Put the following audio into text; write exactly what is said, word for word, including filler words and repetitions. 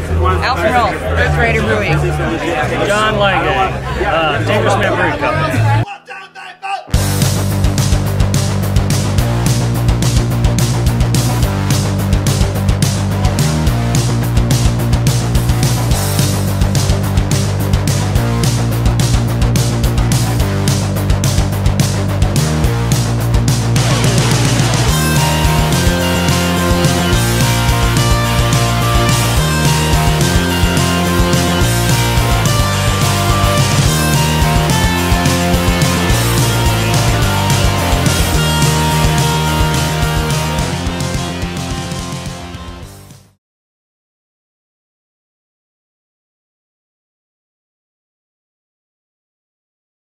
Alpha Health, Earth Raider Brewing. John Lange, uh, Dangerous Man Brewing Company.